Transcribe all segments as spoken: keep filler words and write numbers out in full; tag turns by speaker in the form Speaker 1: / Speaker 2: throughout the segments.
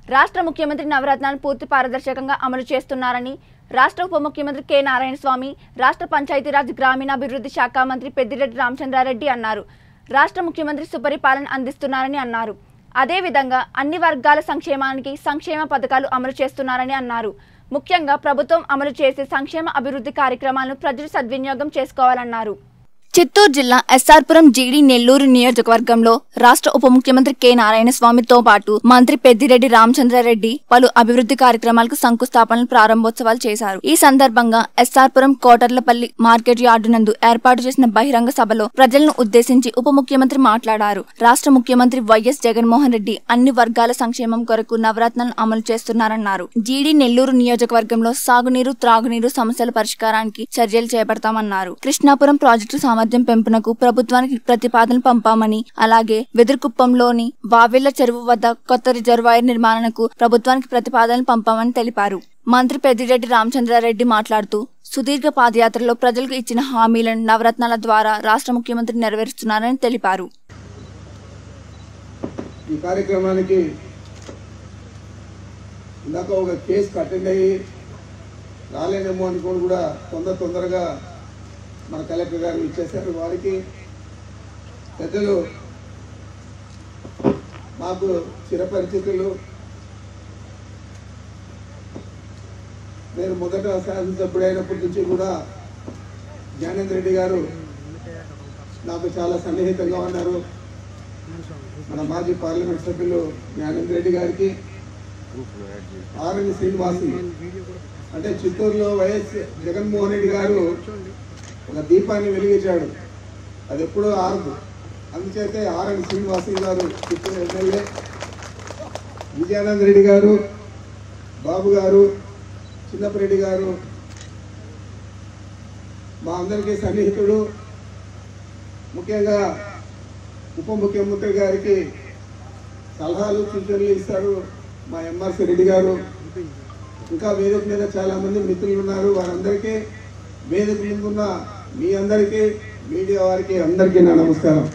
Speaker 1: రాష్ట్ర ముఖ్యమంత్రి నవరత్నాలను పూర్తి పారదర్శకంగా అమలు చేస్తున్నారని రాష్ట్ర ఉప ముఖ్యమంత్రి కె నారాయణస్వామి, రాష్ట్ర పంచాయతీరాజ్ గ్రామీణాభివృద్ధి శాఖ మంత్రి పెద్దిరెడ్డి రామచంద్రారెడ్డి అన్నారు. రాష్ట్ర ముఖ్యమంత్రి సుపరిపాలన అందిస్తున్నారని అన్నారు. అదేవిధంగా అన్ని వర్గాల సంక్షేమానికి సంక్షేమ పథకాలు అమలు చేస్తున్నారని అన్నారు. ముఖ్యంగా ప్రభుత్వం అమలు చేసే సంక్షేమ అభివృద్ధి కార్యక్రమాలను ప్రజలు సద్వినియోగం చేసుకోవాలన్నారు. చిత్తూరు జిల్లా ఎస్ఆర్పురం జీడి నెల్లూరు నియోజకవర్గంలో రాష్ట్ర ఉప ముఖ్యమంత్రి కె నారాయణస్వామితో పాటు మంత్రి పెద్దిరెడ్డి రామచంద్రారెడ్డి పలు అభివృద్ధి కార్యక్రమాలకు శంకుస్థాపనలు ప్రారంభోత్సవాలు చేశారు. ఈ సందర్భంగా ఎస్ఆర్పురం కోటర్లపల్లి మార్కెట్ యార్డు నందు ఏర్పాటు చేసిన బహిరంగ సభలో ప్రజలను ఉద్దేశించి ఉప ముఖ్యమంత్రి మాట్లాడారు. రాష్ట్ర ముఖ్యమంత్రి వైఎస్ జగన్మోహన్ రెడ్డి అన్ని వర్గాల సంక్షేమం కొరకు నవరత్నాలను అమలు చేస్తున్నారన్నారు. జీడి నెల్లూరు నియోజకవర్గంలో సాగునీరు, త్రాగునీరు సమస్యల పరిష్కారానికి చర్యలు చేపడతామన్నారు. కృష్ణాపురం ప్రాజెక్టు సామర్థ్యం పెంపునకు ప్రభుత్వానికి ప్రతిపాదనలు పంపామని, అలాగే వెదురుకుప్పంలోని వావిళ్ల చెరువు వద్ద కొత్త రిజర్వాయర్ నిర్మాణానికి ప్రభుత్వానికి ప్రతిపాదనలు పంపామని తెలిపారు. మంత్రి పెద్దిరెడ్డి రామచంద్రారెడ్డి మాట్లాడుతూ సుదీర్ఘ పాదయాత్రలో ప్రజలకు ఇచ్చిన హామీలను నవరత్నాల ద్వారా రాష్ట్ర ముఖ్యమంత్రి నెరవేరుస్తున్నారని తెలిపారు.
Speaker 2: ఈ కార్యక్రమానికి ఇందాక ఒక కేసు అటెండ్ అయ్యి రాలేనేమో అనుకోని కూడా తొందర తొందరగా మన కలెక్టర్ గారు ఇచ్చేశారు. వారికి పెద్దలు మాకు చిరపరిచితులు. నేను మొదట శాసనసభ్యుడు అయినప్పటి నుంచి కూడా జ్ఞానేంద్ర రెడ్డి గారు నాకు చాలా సన్నిహితంగా ఉన్నారు. మన మాజీ పార్లమెంట్ సభ్యులు జ్ఞానేంద్ర రెడ్డి గారికి, ఆర్ఎన్ శ్రీనివాసి అంటే చిత్తూరులో వైఎస్ జగన్మోహన్ రెడ్డి గారు ఒక దీపాన్ని వెలిగించాడు, అది ఎప్పుడూ ఆరదు. అందుచేతే ఆర్ఎన్ శ్రీనివాసి గారు చిత్తూరు ఎమ్మెల్యే, విజయానంద రెడ్డి గారు, బాబు గారు, చిన్నపరెడ్డి గారు మా అందరికీ సన్నిహితుడు. ముఖ్యంగా ఉప ముఖ్యమంత్రి గారికి సలహాలు సూచనలు ఇస్తారు మా ఎంఆర్సీ రెడ్డి గారు. ఇంకా వేదిక మీద చాలా మంది మిత్రులు ఉన్నారు. వారందరికీ వేదిక ముందున్న మీ అందరికీ, మీడియా వారికి అందరికీ నా నమస్కారం.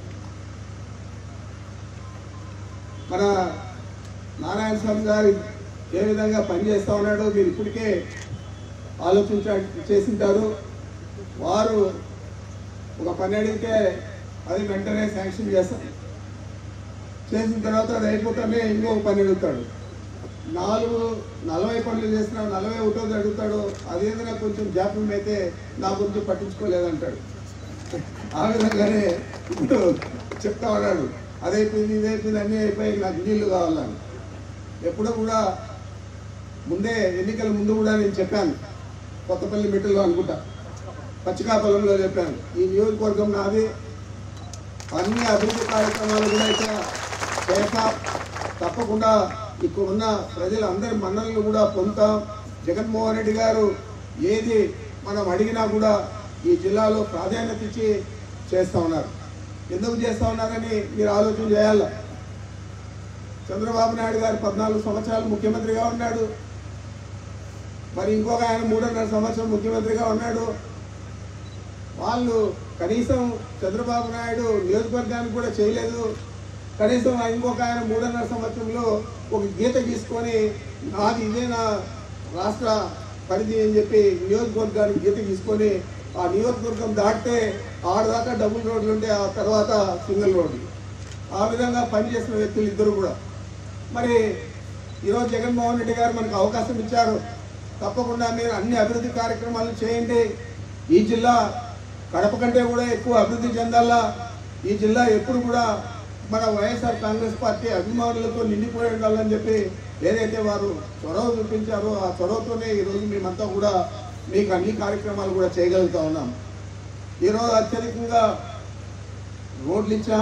Speaker 2: మన నారాయణ స్వామి గారు ఏ విధంగా పనిచేస్తూ ఉన్నాడో మీరు ఇప్పటికే ఆలోచించ చేసింటారు. వారు ఒక పని అడిగితే అది వెంటనే శాంక్షన్ చేస్తారు. చేసిన తర్వాత అది అయిపోతానే ఇంకొక పని అడుగుతాడు. నాలుగు నలభై పనులు చేసిన నలభై ఒకటోది అడుగుతాడు. అదేదైనా కొంచెం జాప్యం అయితే నా గురించి పట్టించుకోలేదంటాడు. ఆ విధంగానే ఇప్పుడు చెప్తా ఉన్నాడు, అదైపోయింది ఇదైపోయింది అన్నీ అయిపోయి నాకు నీళ్లు కావాలని. ఎప్పుడూ కూడా ముందే ఎన్నికల ముందు కూడా నేను చెప్పాను, కొత్తపల్లి మిట్టలో అనుకుంటా, పచ్చికాపలంలో చెప్పాను, ఈ నియోజకవర్గం నాది, అన్ని అభివృద్ధి కార్యక్రమాలు కూడా ఇక్కడ చేస్తా, తప్పకుండా ఇక్కడ ఉన్న ప్రజలందరి మన్ననలు కూడా పొందుతాం. జగన్మోహన్ రెడ్డి గారు ఏది మనం అడిగినా కూడా ఈ జిల్లాలో ప్రాధాన్యత ఇచ్చి చేస్తూ ఉన్నారు. ఎందుకు చేస్తూ ఉన్నారని మీరు ఆలోచన చేయాల. చంద్రబాబు నాయుడు గారు పద్నాలుగు సంవత్సరాలు ముఖ్యమంత్రిగా ఉన్నాడు, మరి ఇంకొక ఆయన మూడున్నర సంవత్సరం ముఖ్యమంత్రిగా ఉన్నాడు. వాళ్ళు కనీసం చంద్రబాబు నాయుడు నియోజకవర్గానికి కూడా చేయలేదు. కనీసం ఇంకొక ఆయన మూడున్నర సంవత్సరంలో ఒక గీత తీసుకొని నాది ఇదే నా రాష్ట్ర పరిధి అని చెప్పి నియోజకవర్గానికి గీత తీసుకొని ఆ నియోజకవర్గం దాటితే ఆడదాకా డబుల్ రోడ్లు ఉంటే ఆ తర్వాత సింగిల్ రోడ్లు, ఆ విధంగా పనిచేసిన వ్యక్తులు ఇద్దరు కూడా. మరి ఈరోజు జగన్మోహన్ రెడ్డి గారు మనకు అవకాశం ఇచ్చారు, తప్పకుండా మీరు అన్ని అభివృద్ధి కార్యక్రమాలు చేయండి. ఈ జిల్లా కడప కంటే కూడా ఎక్కువ అభివృద్ధి చెందాలా. ఈ జిల్లా ఎప్పుడు కూడా మన వైఎస్ఆర్ కాంగ్రెస్ పార్టీ అభిమానులతో నిండిపోయి ఉండాలని చెప్పి ఏదైతే వారు చొరవ చూపించారో ఆ చొరవతోనే ఈరోజు మేమంతా కూడా మీకు అన్ని కార్యక్రమాలు కూడా చేయగలుగుతూ ఉన్నాం. ఈరోజు అత్యధికంగా రోడ్లు ఇచ్చాం,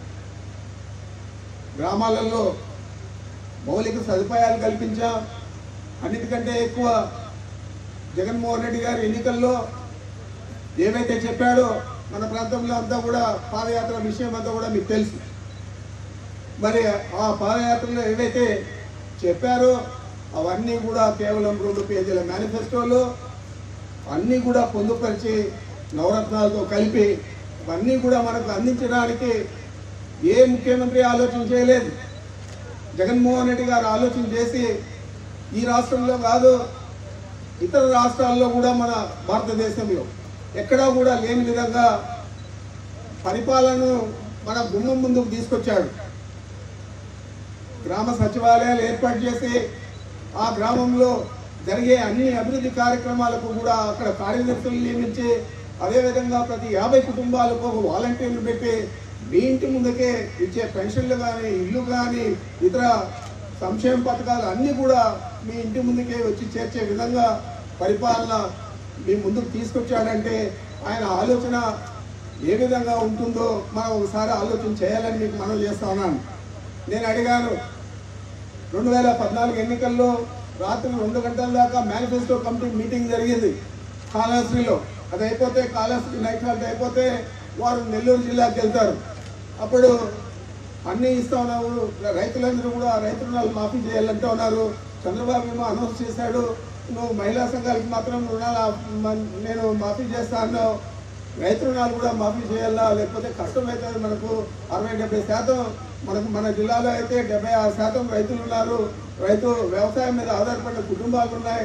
Speaker 2: గ్రామాలలో మౌలిక సదుపాయాలు కల్పించాం. అన్నిటికంటే ఎక్కువ జగన్మోహన్ రెడ్డి గారు ఎన్నికల్లో ఏవైతే చెప్పాడో మన ప్రాంతంలో అంతా కూడా పాదయాత్ర విషయం అంతా కూడా మీకు తెలుసు. మరి ఆ పాదయాత్రలో ఏవైతే చెప్పారో అవన్నీ కూడా కేవలం రెండు పేజీల మేనిఫెస్టోలు అన్నీ కూడా పొందుపరిచి నవరత్నాలతో కలిపి ఇవన్నీ కూడా మనకు అందించడానికి ఏ ముఖ్యమంత్రి ఆలోచన చేయలేదు. జగన్మోహన్ రెడ్డి గారు ఆలోచన చేసి ఈ రాష్ట్రంలో కాదు ఇతర రాష్ట్రాల్లో కూడా మన భారతదేశంలో ఎక్కడా కూడా లేని విధంగా పరిపాలనను మన గుమ్మం ముందుకు తీసుకొచ్చాడు. గ్రామ సచివాలయాలు ఏర్పాటు చేసి ఆ గ్రామంలో జరిగే అన్ని అభివృద్ధి కార్యక్రమాలకు కూడా అక్కడ కార్యదర్శులు నియమించి అదేవిధంగా ప్రతి యాభై కుటుంబాలకు ఒక వాలంటీర్లు పెట్టి మీ ఇంటి ముందుకే ఇచ్చే పెన్షన్లు కానీ ఇల్లు కానీ ఇతర సంక్షేమ పథకాలు అన్నీ కూడా మీ ఇంటి ముందుకే వచ్చి చేర్చే విధంగా పరిపాలన మీ ముందుకు తీసుకొచ్చాడంటే ఆయన ఆలోచన ఏ విధంగా ఉంటుందో మనం ఒకసారి ఆలోచన చేయాలని మీకు మనం చేస్తా ఉన్నాను. నేను అడిగాను, రెండు వేల పద్నాలుగు ఎన్నికల్లో రాత్రి రెండు గంటల దాకా మేనిఫెస్టో కమిటీ మీటింగ్ జరిగింది కాళహస్తిలో. అది అయిపోతే కాళహస్తి నైట్ హాల్ట్ అయిపోతే వారు నెల్లూరు జిల్లాకి వెళ్తారు. అప్పుడు అన్నీ ఇస్తా ఉన్నారు, రైతులందరూ కూడా రైతు రుణాలు మాఫీ చేయాలంటూ ఉన్నారు. చంద్రబాబు ఏమో అనౌన్స్ చేశాడు, నువ్వు మహిళా సంఘాలకు మాత్రం రుణాలు నేను మాఫీ చేస్తా అన్నావు, రైతు రుణాలు కూడా మాఫీ చేయాలా లేకపోతే కష్టమవుతుంది. మనకు అరవై డెబ్బై శాతం మనకు మన జిల్లాలో అయితే డెబ్బై ఆరు శాతం రైతులు ఉన్నారు, రైతు వ్యవసాయం మీద ఆధారపడిన కుటుంబాలు ఉన్నాయి.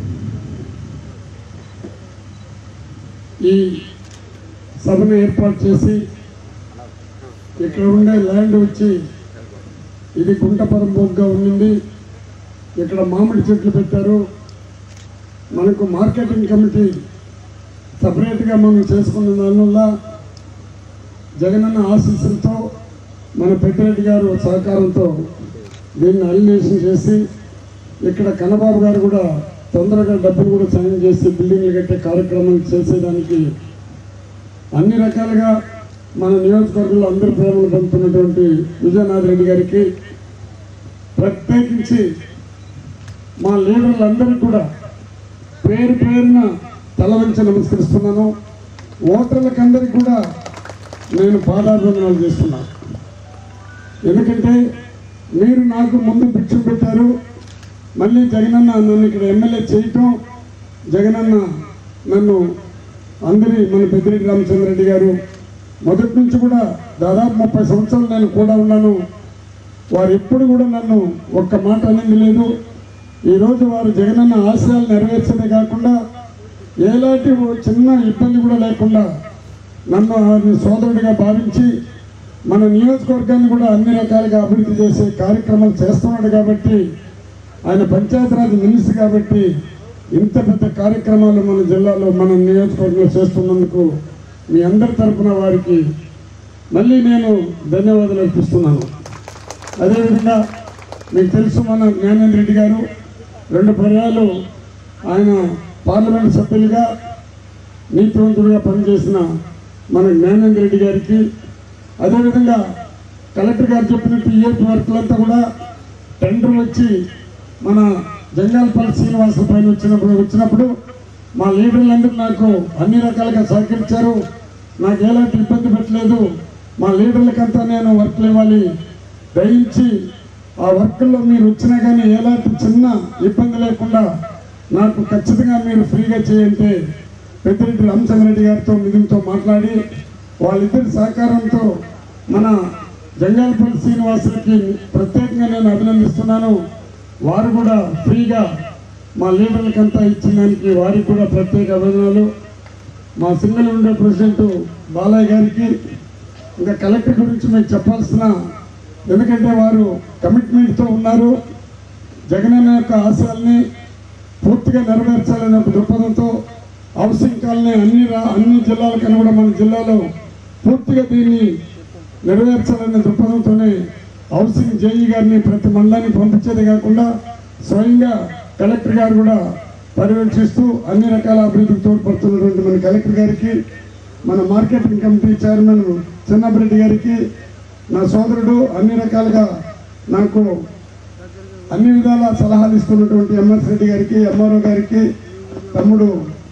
Speaker 3: ఈ సభను ఏర్పాటు చేసి ఇక్కడ ఉండే ల్యాండ్ వచ్చి ఇది గుంటపరంబోగ్గా ఉండింది. ఇక్కడ మామిడి చెట్లు పెట్టారు. మనకు మార్కెటింగ్ కమిటీ సపరేట్గా మనం చేసుకున్న దానివల్ల జగనన్న ఆశీస్సులతో మన పెద్దిరెడ్డి గారు సహకారంతో దీన్ని అలినేషన్ చేసి ఇక్కడ కన్నబాబు గారు కూడా తొందరగా డబ్బులు కూడా సాయం చేసి బిల్డింగ్లు కట్టే కార్యక్రమం చేసేదానికి అన్ని రకాలుగా మన నియోజకవర్గంలో అందరి ప్రేమలు పొందుతున్నటువంటి విజయనాథ్ రెడ్డి గారికి ప్రత్యేకించి మా లీడర్లందరికీ కూడా పేరు పేరున తల వంచి నమస్కరిస్తున్నాను. ఓటర్లకందరికీ కూడా నేను పాదాభివందనాలు చేస్తున్నాను. ఎందుకంటే మీరు నాకు ముందు భిక్షం పెట్టారు, మళ్ళీ జగనన్న నన్ను ఇక్కడ ఎమ్మెల్యే చేయటం, జగనన్న నన్ను అందరి మన పెద్దిరెడ్డి రామచంద్రరెడ్డి గారు మొదటి నుంచి కూడా దాదాపు ముప్పై సంవత్సరాలు నేను కూడా ఉన్నాను. వారు ఎప్పుడు కూడా నన్ను ఒక్క మాట అనేది లేదు. ఈరోజు వారు జగనన్న ఆశయాలు నెరవేర్చడే కాకుండా ఎలాంటి చిన్న ఇబ్బంది కూడా లేకుండా నన్ను వారిని సోదరుడిగా భావించి మన నియోజకవర్గాన్ని కూడా అన్ని రకాలుగా అభివృద్ధి చేసే కార్యక్రమాలు చేస్తున్నాడు. కాబట్టి ఆయన పంచాయతీరాజ్ మినిస్టర్ కాబట్టి ఇంత పెద్ద కార్యక్రమాలు మన జిల్లాలో మన నియోజకవర్గంలో చేస్తున్నందుకు మీ అందరి తరఫున వారికి మళ్ళీ నేను ధన్యవాదాలు అర్పిస్తున్నాను. అదేవిధంగా మీకు తెలుసు, మన జ్ఞానేంద్ర రెడ్డి గారు రెండు పర్యాలు ఆయన పార్లమెంట్ సభ్యులుగా నీతివంతుడిగా పనిచేసిన మన జ్ఞానేంద్ర రెడ్డి గారికి, అదేవిధంగా కలెక్టర్ గారు చెప్పినట్టు ఈఎఫ్ వర్క్లంతా కూడా టెండర్లు వచ్చి మన జంగాలపల్లి శ్రీనివాసుల పైన వచ్చినప్పుడు వచ్చినప్పుడు మా లీడర్లందరూ నాకు అన్ని రకాలుగా సహకరించారు. నాకు ఎలాంటి ఇబ్బంది పెట్టలేదు. మా లీడర్లకంతా నేను వర్క్లు ఇవ్వాలి, దయించి ఆ వర్క్ల్లో మీరు వచ్చినా కానీ ఎలాంటి చిన్న ఇబ్బంది లేకుండా నాకు ఖచ్చితంగా మీరు ఫ్రీగా చేయంటే పెద్దిరెడ్డి రామచంద్రరెడ్డి గారితో మిథున్తో మాట్లాడి వాళ్ళిద్దరి సహకారంతో మన జంగాలపల్లి శ్రీనివాసులకి ప్రత్యేకంగా నేను అభినందిస్తున్నాను. వారు కూడా ఫ్రీగా మా లీడర్లకంతా ఇచ్చిన దానికి వారికి కూడా ప్రత్యేక అభినందనలు. మా సింగిల్ విండో ప్రెసిడెంట్ బాలయ్య గారికి, ఇంకా కలెక్టర్ గురించి మీకు చెప్పాల్సిన, ఎందుకంటే వారు కమిట్మెంట్తో ఉన్నారు. జగనన్న యొక్క ఆశయాల్ని పూర్తిగా నెరవేర్చాలనే ఒక దృక్పథంతో హౌసింగ్ కాలనీ అన్ని రా అన్ని జిల్లాలకన్నా కూడా మన జిల్లాలో పూర్తిగా దీన్ని నెరవేర్చాలనే దృక్పథంతోనే హౌసింగ్ జేఈ గారిని ప్రతి మండలానికి పంపించేది కాకుండా స్వయంగా కలెక్టర్ గారు కూడా పర్యవేక్షిస్తూ అన్ని రకాల అభివృద్ధికి తోడ్పడుతున్నటువంటి మన కలెక్టర్ గారికి, మన మార్కెటింగ్ కమిటీ చైర్మన్ చిన్నబ్రెడ్డి గారికి, నా సోదరుడు అన్ని రకాలుగా నాకు అన్ని విధాల సలహాలు ఇస్తున్నటువంటి ఎంఎస్ రెడ్డి గారికి, ఎంఆర్ఓ గారికి, తమ్ముడు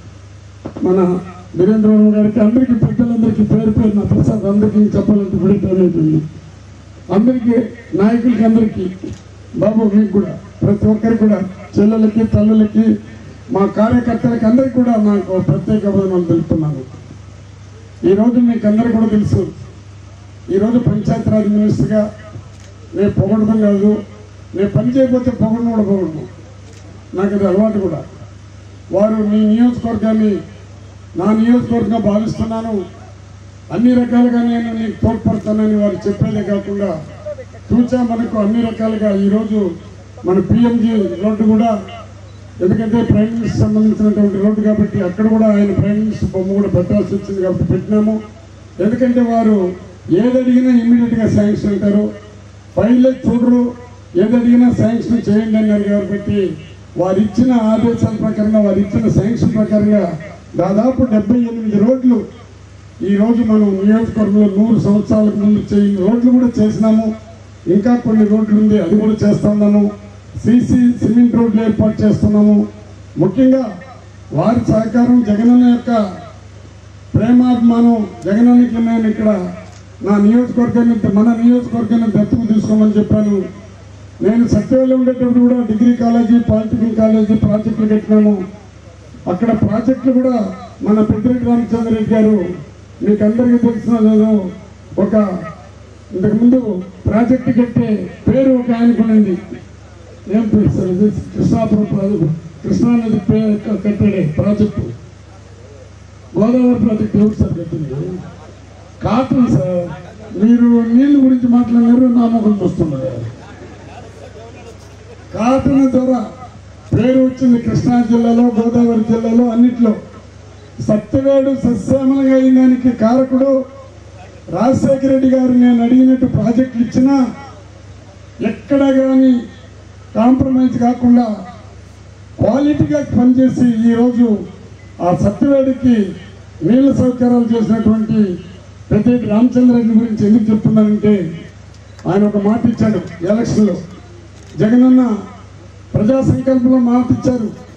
Speaker 3: మన వీరేంద్రవర్మ గారికి, అందరికీ పెద్దలందరికీ పేరు పేరు నా ప్రసాద్ అందరికీ చెప్పాలంటే ఇప్పుడే టైం అవుతుంది. అందరికీ నాయకులకి అందరికీ బాబు మీకు కూడా ప్రతి ఒక్కరికి కూడా చెల్లెలకి తల్లులకి మా కార్యకర్తలకి అందరికీ కూడా నాకు ప్రత్యేక అభినందనలు తెలుపుతున్నాను. ఈరోజు మీకు అందరికీ కూడా తెలుసు, ఈరోజు పంచాయతీరాజ్ మినిస్టర్గా రేపు పొగడడం కాదు, నేను పని చేయకపోతే పొగడను కూడా పొగడను, నాకు అది అలవాటు కూడా. వారు నీ నియోజకవర్గాన్ని నా నియోజకవర్గంగా భావిస్తున్నాను, అన్ని రకాలుగా నేను నీకు తోడ్పడతానని వారు చెప్పేదే కాకుండా చూచా మనకు అన్ని రకాలుగా ఈరోజు మన పిఎంజీ రోడ్డు కూడా, ఎందుకంటే ప్రైమ్ మినిస్టర్ సంబంధించినటువంటి రోడ్డు కాబట్టి అక్కడ కూడా ఆయన ప్రైమ్ మినిస్టర్ బొమ్మ కూడా పెట్టాల్సి వచ్చింది కాబట్టి పెట్టినాము. ఎందుకంటే వారు ఏదడిగినా ఇమ్మీడియట్గా శాంక్షన్ అంటారు, ఫైల్లో చూడరు, ఏదడిగినా శాంక్షన్ చేయండి అన్నారు కాబట్టి వారు ఇచ్చిన ఆదేశాల ప్రకారంగా వారు ఇచ్చిన శాంక్షన్ ప్రకారంగా దాదాపు డెబ్బై ఎనిమిది రోడ్లు ఈరోజు మనం నియోజకవర్గంలో నూరు సంవత్సరాలకు ముందు చేయని రోడ్లు కూడా చేసినాము. ఇంకా కొన్ని రోడ్లు ఉంది, అది కూడా చేస్తా ఉన్నాము. సీసీ సిమెంట్ రోడ్లు ఏర్పాటు చేస్తున్నాము. ముఖ్యంగా వారి సహకారం, జగనన్న యొక్క ప్రేమాభిమానం, జగనన్నకి నేను ఇక్కడ నా నియోజకవర్గాన్ని మన నియోజకవర్గాన్ని దత్తు తీసుకోమని చెప్పాను. నేను సత్యవేళ ఉండేటప్పుడు కూడా డిగ్రీ కాలేజీ, పాలిటెక్నిక్ కాలేజీ ప్రాజెక్టులు కట్టినాము. అక్కడ ప్రాజెక్టులు కూడా మన పెద్దిరెడ్డి రామచంద్ర రెడ్డి గారు, మీకు అందరికీ తెలిసిన నేను ఒక ఇంతకుముందు ప్రాజెక్టు కట్టే పేరు ఒక ఆయనకు ఉండింది. ఏం పేరు సార్ ఇది? కృష్ణాపురం ప్రాజెక్టు, కృష్ణానది కట్టాడే ప్రాజెక్టు, గోదావరి ప్రాజెక్టు ఎవరు సార్ కట్టింది? Cotton sir. మీరు నీళ్ళ గురించి మాట్లాడినారు, నా ముఖం వస్తున్నారు. కాటన్ ద్వారా పేరు వచ్చింది కృష్ణా జిల్లాలో, గోదావరి జిల్లాలో, అన్నిట్లో. సత్యవేడు సస్యామలంగా అయినానికి కారకుడు రాజశేఖర రెడ్డి గారు. నేను అడిగినట్టు ప్రాజెక్టులు ఇచ్చినా ఎక్కడ కానీ కాంప్రమైజ్ కాకుండా క్వాలిటీగా పనిచేసి ఈరోజు ఆ సత్యవేడికి నీళ్ళ సౌకర్యాలు చేసినటువంటి పెద్దిరెడ్డి రామచంద్ర రెడ్డి గురించి ఎందుకు చెప్తున్నానంటే, ఆయన ఒక మాట ఇచ్చాడు ఎలక్షన్లో. జగనన్న ప్రజా సంకల్పంలో మాట ఇచ్చారు,